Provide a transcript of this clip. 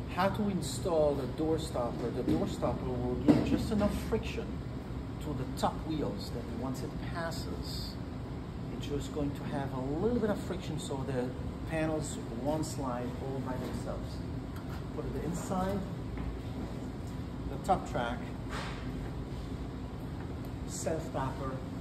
how to install the door stopper. The door stopper will give just enough friction to the top wheels that once it passes, it's just going to have a little bit of friction so the panels won't slide all by themselves. Put it inside the top track, self-tapper,